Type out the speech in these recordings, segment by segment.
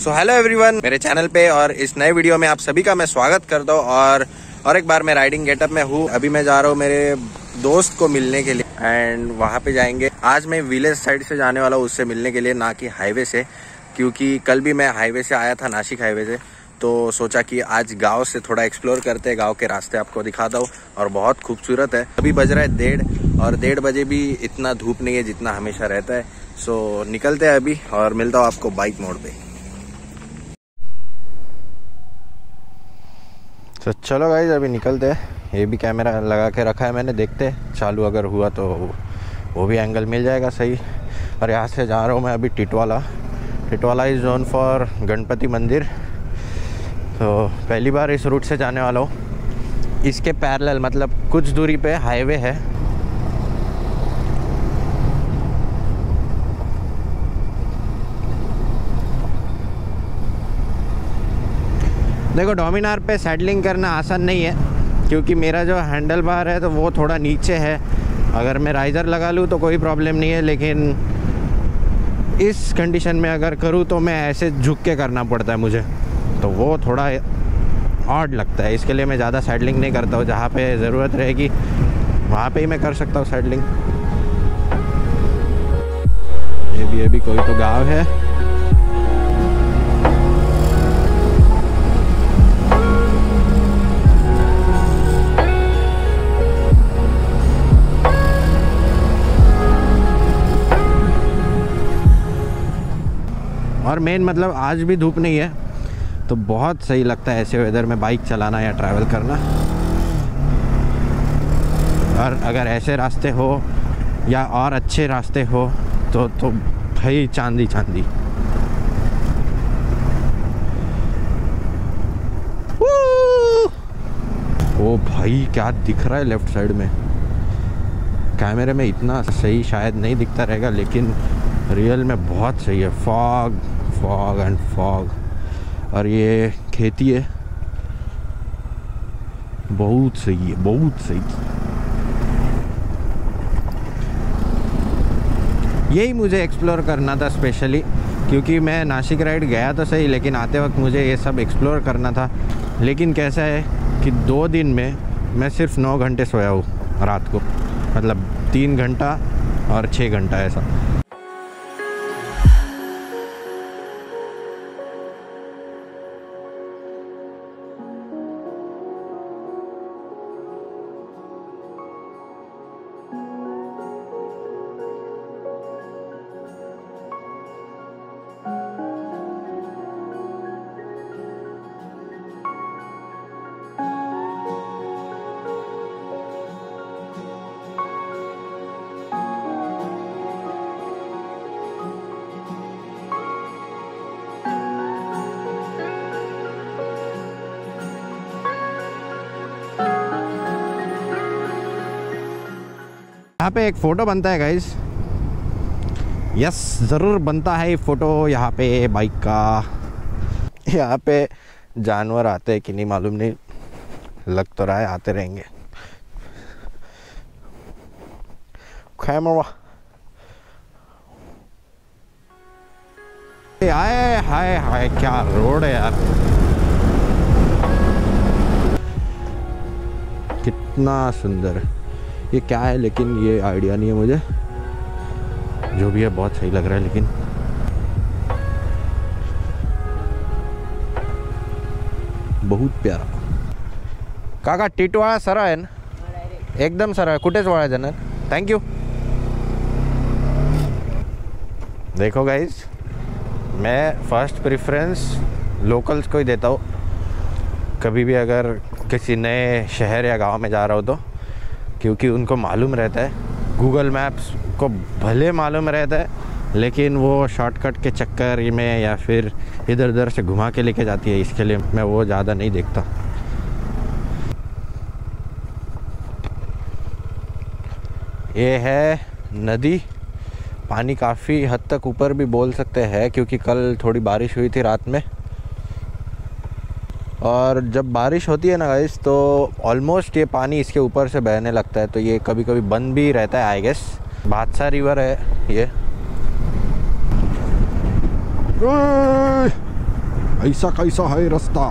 सो hello everyone, मेरे channel पे और इस नए वीडियो में आप सभी का मैं स्वागत करता हूँ। और एक बार मैं राइडिंग गेटअप में हूँ। अभी मैं जा रहा हूँ मेरे दोस्त को मिलने के लिए एंड वहाँ पे जाएंगे। आज मैं विलेज साइड से जाने वाला हूँ उससे मिलने के लिए, ना कि हाईवे से, क्योंकि कल भी मैं हाईवे से आया था, नासिक हाईवे से। तो सोचा कि आज गांव से थोड़ा एक्सप्लोर करते हैं, गांव के रास्ते आपको दिखाता हूँ और बहुत खूबसूरत है। अभी बज रहा है 1:30 और 1:30 बजे भी इतना धूप नहीं है जितना हमेशा रहता है। सो निकलते हैं अभी और मिलता हूँ आपको बाइक मोड़ पे। तो चलो गाइस अभी निकलते हैं। ये भी कैमरा लगा के रखा है मैंने, देखते हैं चालू अगर हुआ तो वो भी एंगल मिल जाएगा सही। और यहाँ से जा रहा हूँ मैं अभी Titwala is zone for Ganpati मंदिर। तो पहली बार इस रूट से जाने वाला हूँ। इसके पैरेलल मतलब कुछ दूरी पे हाईवे है। देखो डोमिनार पे सैडलिंग करना आसान नहीं है, क्योंकि मेरा जो हैंडल बार है तो वो थोड़ा नीचे है। अगर मैं राइज़र लगा लूँ तो कोई प्रॉब्लम नहीं है, लेकिन इस कंडीशन में अगर करूँ तो मैं ऐसे झुक के करना पड़ता है मुझे, तो वो थोड़ा ऑड लगता है। इसके लिए मैं ज़्यादा सैडलिंग नहीं करता हूँ। जहाँ पे ज़रूरत रहेगी वहाँ पे ही मैं कर सकता हूँ सैडलिंग। ये भी कोई तो गाँव है। और मेन मतलब आज भी धूप नहीं है, तो बहुत सही लगता है ऐसे वेदर में बाइक चलाना या ट्रैवल करना। और अगर ऐसे रास्ते हो या और अच्छे रास्ते हो तो भाई चांदी। ओ भाई क्या दिख रहा है लेफ्ट साइड में। कैमरे में इतना सही शायद नहीं दिखता रहेगा, लेकिन रियल में बहुत सही है। Fog and fog. और ये खेती है, बहुत सही है, बहुत सही। यही मुझे एक्सप्लोर करना था स्पेशली, क्योंकि मैं नासिक राइड गया तो सही, लेकिन आते वक्त मुझे ये सब एक्सप्लोर करना था। लेकिन कैसा है कि 2 दिन में मैं सिर्फ 9 घंटे सोया हूँ रात को, मतलब 3 घंटा और 6 घंटा ऐसा। यहाँ पे एक फ़ोटो बनता है गाइस। यस ज़रूर बनता है ये फ़ोटो यहाँ पे बाइक का। यहाँ पे जानवर आते हैं कि नहीं मालूम नहीं, लग तो रहा है आते रहेंगे। हाय हाय क्या रोड है यार, कितना सुंदर। ये क्या है लेकिन ये आइडिया नहीं है मुझे। जो भी है बहुत सही लग रहा है, लेकिन बहुत प्यारा। काका टिटवाळा सरळ आहे ना? एकदम सरळ, कुठेच वळायचं ना। Thank you. देखो गाइज, मैं फर्स्ट प्रेफरेंस लोकल्स को ही देता हूँ। कभी भी अगर किसी नए शहर या गांव में जा रहा हो तो, क्योंकि उनको मालूम रहता है, गूगल मैप्स को भले मालूम रहता है, लेकिन वो शॉर्टकट के चक्कर में या फिर इधर उधर से घुमा के लेके जाती है। इसके लिए मैं वो ज़्यादा नहीं देखता। ये है नदी, पानी काफ़ी हद तक ऊपर भी बोल सकते हैं, क्योंकि कल थोड़ी बारिश हुई थी रात में। और जब बारिश होती है ना गाइस, तो ऑलमोस्ट ये पानी इसके ऊपर से बहने लगता है। तो ये कभी कभी बंद भी रहता है आई गेस। भादसा रिवर है ये। ऐसा कैसा है रास्ता।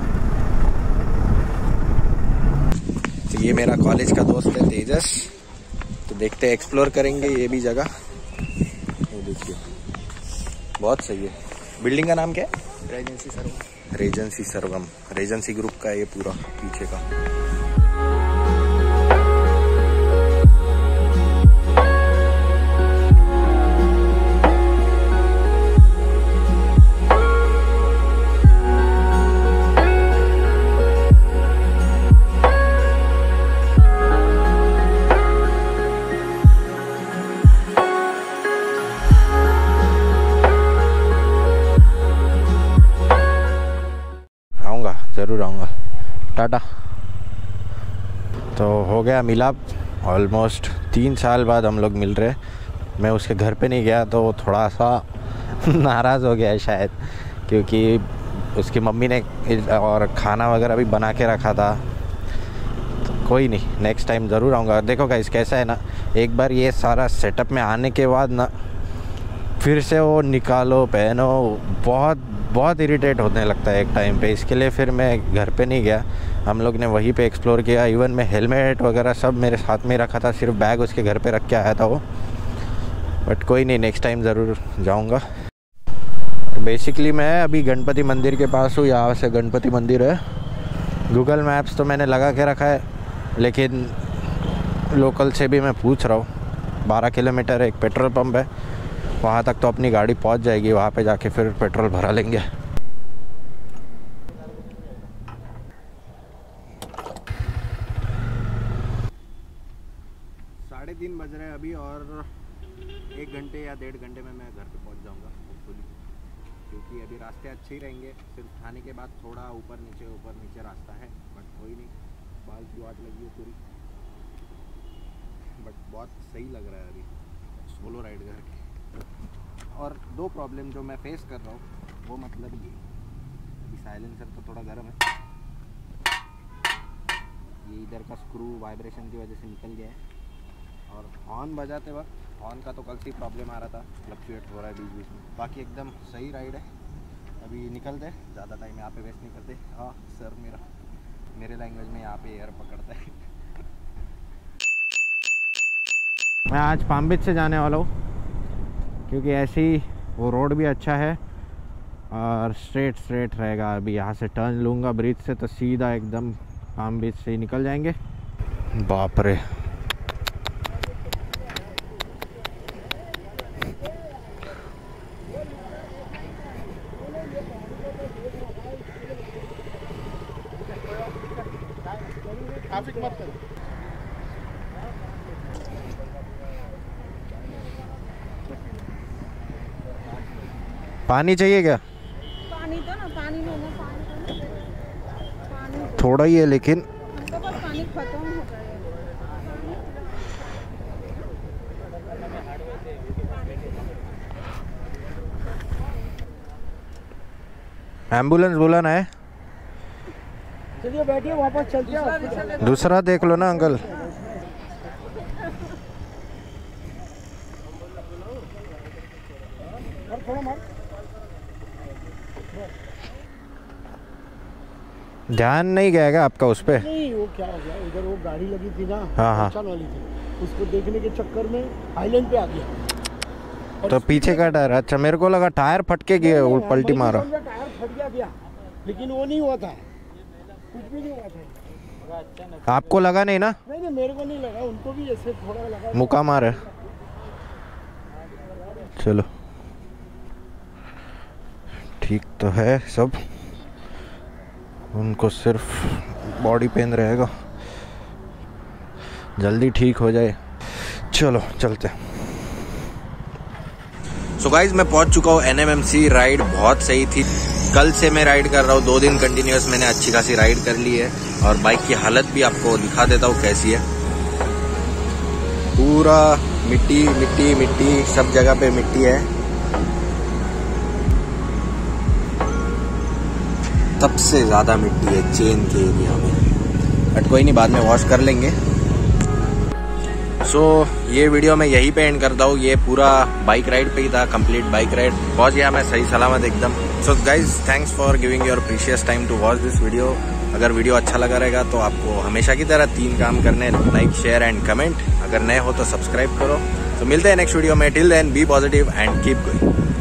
तो ये मेरा कॉलेज का दोस्त है तेजस, तो देखते हैं, एक्सप्लोर करेंगे ये भी जगह। ये देखिए बहुत सही है। बिल्डिंग का नाम क्या है? रेजेंसी सर्वम। रेजेंसी सर्वम, रेजेंसी ग्रुप का ये पूरा पीछे का। ज़रूर आऊँगा। टाटा। तो हो गया मिलाप, ऑलमोस्ट 3 साल बाद हम लोग मिल रहे। मैं उसके घर पे नहीं गया तो वो थोड़ा सा नाराज़ हो गया है शायद, क्योंकि उसकी मम्मी ने और खाना वगैरह भी बना के रखा था। तो कोई नहीं, नेक्स्ट टाइम ज़रूर आऊँगा। देखो गाइस कैसा है ना, एक बार ये सारा सेटअप में आने के बाद ना फिर से वो निकालो पहनो, बहुत इरिटेट होने लगता है एक टाइम पे। इसके लिए फिर मैं घर पे नहीं गया, हम लोग ने वहीं पे एक्सप्लोर किया। इवन मैं हेलमेट वगैरह सब मेरे साथ में रखा था, सिर्फ बैग उसके घर पे रख के आया था वो। बट कोई नहीं, नेक्स्ट टाइम ज़रूर जाऊंगा। तो बेसिकली मैं अभी गणपति मंदिर के पास हूँ, यहाँ से गणपति मंदिर है। गूगल मैप्स तो मैंने लगा के रखा है, लेकिन लोकल से भी मैं पूछ रहा हूँ। 12 किलोमीटर एक पेट्रोल पंप है, वहाँ तक तो अपनी गाड़ी पहुँच जाएगी, वहाँ पे जाके फिर पेट्रोल भरा लेंगे। 3:30 बज रहे हैं अभी, और 1 घंटे या 1.5 घंटे में मैं घर पे पहुँच जाऊँगा होपफुली, क्योंकि अभी रास्ते अच्छे ही रहेंगे। सिर्फ खाने के बाद थोड़ा ऊपर नीचे रास्ता है, बट कोई नहीं, बाल की वाट लगी है पूरी। बट बहुत सही लग रहा है अभी सोलो राइड करके। और 2 प्रॉब्लम जो मैं फेस कर रहा हूँ वो मतलब ये, अभी साइलेंसर तो थोड़ा गर्म है, ये इधर का स्क्रू वाइब्रेशन की वजह से निकल गया है। और हॉर्न बजाते वक्त, हॉर्न का तो कल से प्रॉब्लम आ रहा था, फ्लक्चुएट हो रहा है बीच में। बाकी एकदम सही राइड है। अभी निकलते हैं, ज़्यादा टाइम यहाँ पे वेस्ट नहीं करते। हाँ सर, मेरे लैंग्वेज में यहाँ पे एयर पकड़ता है। मैं आज पाम बीच से जाने वाला हूँ, क्योंकि ऐसे ही वो रोड भी अच्छा है और स्ट्रेट रहेगा। अभी यहाँ से टर्न लूँगा ब्रिज से तो सीधा एकदम पाम बीच से ही निकल जाएंगे। बाप रे, ट्रैफिक मत करो। पानी चाहिए क्या? पानी दो ना, पानी में ना, पानी थोड़ा ही है लेकिन हमको बस पानी खत्म हो गया है। एम्बुलेंस बुलाना है। चलिए बैठिए, वापस चलते हैं। दूसरा देख लो ना अंकल। ध्यान नहीं गया क्या आपका उस पे? नहीं, वो क्या हो गया, उधर वो गाड़ी लगी थी ना, हाँ वाली थी, उसको देखने के चक्कर में आइलैंड पे आ गया। तो पीछे का टायर, अच्छा मेरे को लगा टायर फटके गया, वो पलटी मारा। टायर फट गया, लेकिन वो नहीं हुआ था, कुछ भी नहीं हुआ था। आपको लगा नहीं ना? नहीं, मेरे को नहीं लगा, उनको भी ऐसे थोड़ा लगा, मुक्का मारे। चलो ठीक तो है सब, उनको सिर्फ बॉडी पेन रहेगा, जल्दी ठीक हो जाए। चलो चलते। सो गाइज मैं पहुंच चुका हूँ NMMC। राइड बहुत सही थी, कल से मैं राइड कर रहा हूँ, 2 दिन कंटिन्यूस मैंने अच्छी खासी राइड कर ली है। और बाइक की हालत भी आपको दिखा देता हूँ कैसी है। पूरा मिट्टी मिट्टी मिट्टी, सब जगह पे मिट्टी है। सबसे ज़्यादा मिट्टी है चेन के एरिया में, बट कोई नहीं, बाद में वॉश कर लेंगे। सो ये वीडियो मैं यहीं पे एंड करता हूँ। ये पूरा बाइक राइड पे ही था, कंप्लीट बाइक राइड। पहुंच गया मैं सही सलामत एकदम। So guys thanks for giving your precious time to watch this video. अगर वीडियो अच्छा लगा रहेगा तो आपको हमेशा की तरह 3 काम करने, लाइक, शेयर एंड कमेंट। अगर नए हो तो सब्सक्राइब करो। तो मिलते हैं नेक्स्ट वीडियो में। Till then be positive and keep going.